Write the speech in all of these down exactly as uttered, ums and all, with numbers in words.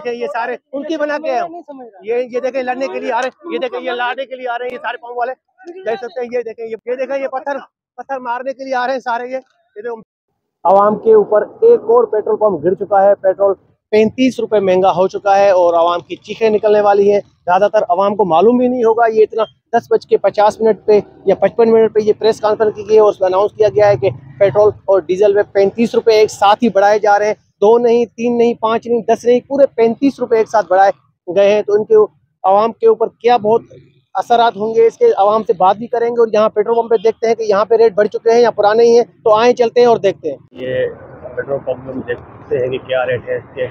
देखें ये सारे उनकी बना के हैं। ये ये देखें लड़ने के लिए आ रहे हैं, ये देखें ये लड़ने के लिए आ रहे हैं, ये सारे पंप वाले देख सकते हैं। ये देखें ये ये देखें ये पत्थर पत्थर मारने के लिए आ रहे हैं सारे। ये आवाम के ऊपर एक और पेट्रोल पंप गिर चुका है। पेट्रोल पैंतीस रुपए महंगा हो चुका है और आवाम की चीखें निकलने वाली हैं। ज़्यादातर आवाम को मालूम भी नहीं होगा। ये इतना दस बज के पचास मिनट पे या पचपन मिनट पे ये प्रेस कॉन्फ्रेंस की गई है और उसमें अनाउंस किया गया है कि पेट्रोल और डीजल में पैंतीस रुपए एक साथ ही बढ़ाए जा रहे हैं। दो नहीं, तीन नहीं, पाँच नहीं, दस नहीं, पूरे पैंतीस रुपए एक साथ बढ़ाए गए हैं। तो इनके आवाम के ऊपर क्या बहुत असरात होंगे, इसके आवाम से बात भी करेंगे। और यहाँ पेट्रोल पंप पे देखते हैं कि यहाँ पे रेट बढ़ चुके हैं या पुराने ही हैं, तो आए चलते हैं और देखते हैं। ये पेट्रोल पंप में देखते हैं कि क्या रेट है इसके।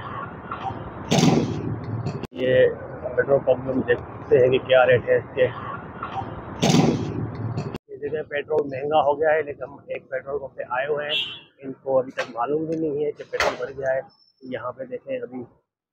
ये पेट्रोल पंप में देखते हैं कि क्या रेट है इसके। ये जगह पेट्रोल महंगा हो गया है, लेकिन हम एक पेट्रोल पंप पे आए हुए हैं, इनको अभी तक मालूम भी नहीं है कि पेट्रोल बढ़ गया है। यहाँ पे देखें, अभी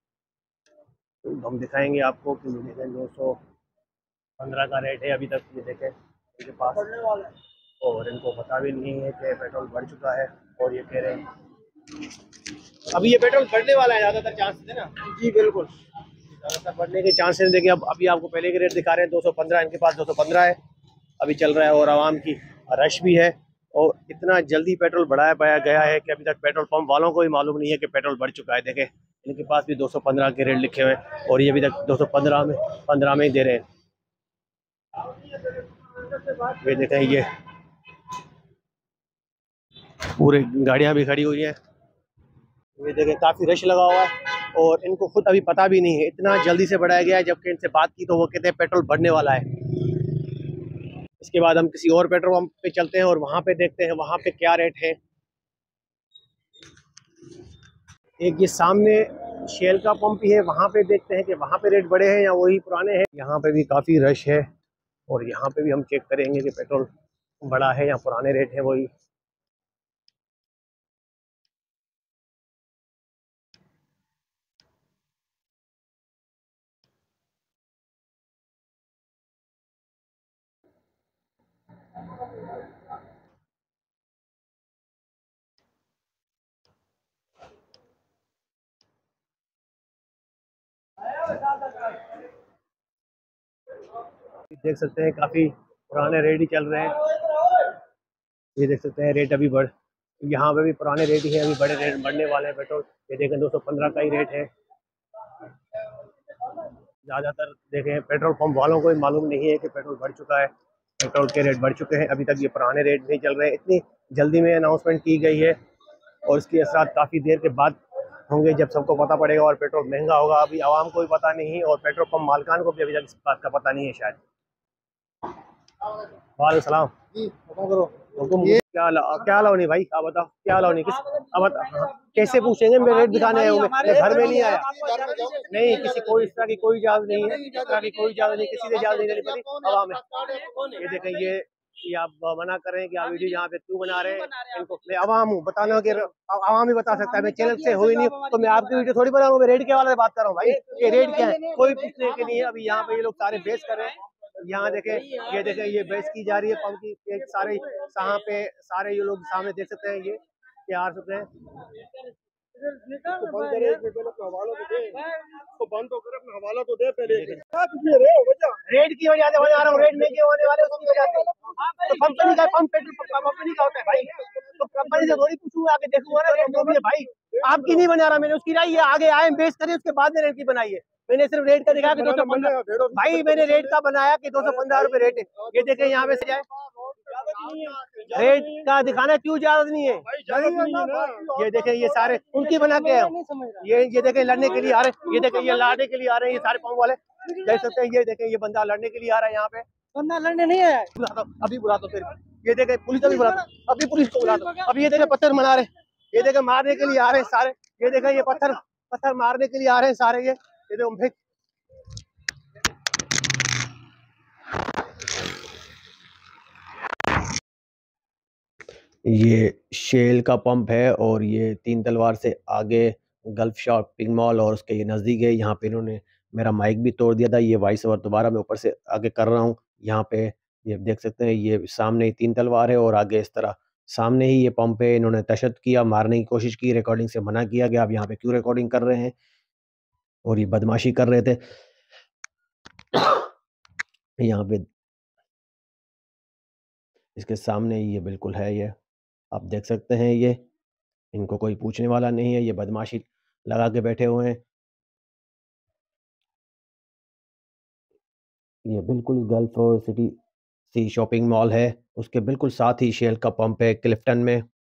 हम दिखाएंगे आपको कि देखें दो सौ पंद्रह का रेट है अभी तक। ये देखें इनके पास, और इनको पता भी नहीं है कि पेट्रोल बढ़ चुका है और ये कह रहे हैं अभी ये पेट्रोल बढ़ने वाला है। ज़्यादातर चांसेस है ना जी, बिल्कुल ज़्यादातर बढ़ने के चांसेस देखिए। अब अभी आपको पहले के रेट दिखा रहे हैं दो सौ पंद्रह, इनके पास दो सौ पंद्रह है अभी चल रहा है। और आवाम की रश भी है और इतना जल्दी पेट्रोल बढ़ाया पाया गया है कि अभी तक पेट्रोल पंप वालों को भी मालूम नहीं है कि पेट्रोल बढ़ चुका है। देखें इनके पास भी दो सौ पंद्रह के रेट लिखे हुए हैं और ये अभी तक दो सौ पंद्रह में पंद्रह में ही दे रहे हैं। ये देखें ये पूरे गाड़ियां भी खड़ी हुई हैं। ये देखें काफ़ी रश लगा हुआ है और इनको खुद अभी पता भी नहीं है, इतना जल्दी से बढ़ाया गया है। जबकि इनसे बात की तो वो कहते हैं पेट्रोल बढ़ने वाला है। इसके बाद हम किसी और पेट्रोल पंप पे चलते हैं और वहाँ पे देखते हैं वहाँ पे क्या रेट है। एक ये सामने शेल का पंप ही है, वहाँ पे देखते हैं कि वहाँ पे रेट बढ़े हैं या वही पुराने हैं। यहाँ पे भी काफ़ी रश है और यहाँ पे भी हम चेक करेंगे कि पेट्रोल बढ़ा है या पुराने रेट है वही। देख सकते हैं काफ़ी पुराने रेट ही चल रहे हैं। ये देख सकते हैं रेट अभी बढ़, यहाँ पे भी पुराने रेट ही है, अभी बड़े रेट बढ़ने वाले हैं पेट्रोल। ये देखें दो सौ पंद्रह का ही रेट है। ज़्यादातर देखें पेट्रोल पंप वालों को भी मालूम नहीं है कि पेट्रोल बढ़ चुका है, पेट्रोल के रेट बढ़ चुके हैं। अभी तक ये पुराने रेट नहीं चल रहे हैं। इतनी जल्दी में अनाउंसमेंट की गई है और इसके असरात काफ़ी देर के बाद होंगे जब सबको पता पड़ेगा और पेट्रोल महंगा होगा। अभी आवाम को भी पता नहीं और पेट्रोल पंप मालिकान को भी अभी तक इस बात का पता नहीं है शायद। वालेकुम सलाम जी, करो हुकुम। क्या क्या अलाउ नहीं भाई, आप बताओ क्या अलाउ नहीं, किस अब बता कैसे पूछेंगे? मैं रेट दिखाने आया हूँ, मैं घर में नहीं आया। नहीं, किसी कोई इस तरह की कोई इजाजत नहीं है, इस तरह की कोई इजाजत नहीं, किसी से इजाजत नहीं लेनी पड़ी आवाम में। ये देखें ये ये आप मना कर रहे हैं कि आप वीडियो यहाँ पे क्यों बना रहे हैं? इनको मैं आवाम हूँ, बताना कि आवाम ही बता सकता है। मैं चैनल से हुई नहीं तो मैं आपकी वीडियो थोड़ी बना रहा हूँ। मैं रेट के वाले से बात कर रहा हूँ भाई, ये रेट क्या है कोई पूछने के नहीं है। अभी यहाँ पे ये लोग सारे बेस कर रहे हैं। यहाँ देखें, ये देखें ये बहस की जा रही है पंप की। एक सारे यहाँ पे सारे ये लोग सामने देख सकते हैं। ये क्या आ सकते हैं, तो बंद करे, हवाला तो दे, तो बंद तो करे, अपना हवाला तो दे पहले। रेट की वजह से बना रहा हूँ, रेट महंगे होने वाले उसकी वजह से। तो कंपनी का पंप पेट्रोल कंपनी का होता है भाई, तो कंपनी से थोड़ी पूछूंगा, आगे देखूंगा ना रेट जो भी है भाई। आपकी नहीं बना रहा मैंने, उसकी राय है, आगे आए बेस करें उसके बाद में रेट की बनाई है। मैंने सिर्फ रेट का दिखाया कि दो सौ पंद्रह भाई, मैंने रेट का बनाया कि दो सौ पंद्रह रुपए रेट है। ये देखें यहाँ पे से जाए रेट का दिखाना क्यों इजाजत नहीं है? ये देखें ये सारे उनकी बना के हैं। ये ये देखें लड़ने के लिए आ रहे हैं, ये देखें ये लड़ने के लिए आ रहे हैं, ये सारे पंप वाले देख सकते हैं। ये देखें ये बंदा लड़ने के लिए आ रहा है, यहाँ पे बंदा लड़ने नहीं आया। बुलाता अभी बुलाता फिर, ये देखें पुलिस अभी बुलाता, अभी पुलिस को बुलाता। अभी ये देखें पत्थर मार रहे, ये देखें मारने के लिए आ रहे हैं सारे। ये देखें ये पत्थर पत्थर मारने के लिए आ रहे हैं सारे। ये ये देखो ये शेल का पंप है और ये तीन तलवार से आगे गल्फ शॉपिंग मॉल और उसके ये नज़दीक है। यहाँ पे इन्होंने मेरा माइक भी तोड़ दिया था। ये वॉइस ओवर दोबारा मैं ऊपर से आगे कर रहा हूँ। यहाँ पे ये देख सकते हैं, ये सामने ही तीन तलवार है और आगे इस तरह सामने ही ये पंप है। इन्होंने तशद्दुद किया, मारने की कोशिश की, रिकॉर्डिंग से मना किया गया। अब यहाँ पे क्यों रिकॉर्डिंग कर रहे हैं? और ये बदमाशी कर रहे थे। यहाँ पे इसके सामने ये बिल्कुल है, ये आप देख सकते हैं, ये इनको कोई पूछने वाला नहीं है, ये बदमाशी लगा के बैठे हुए हैं। ये बिल्कुल गल्फ सिटी सी शॉपिंग मॉल है, उसके बिल्कुल साथ ही शेल का पंप है क्लिफ्टन में।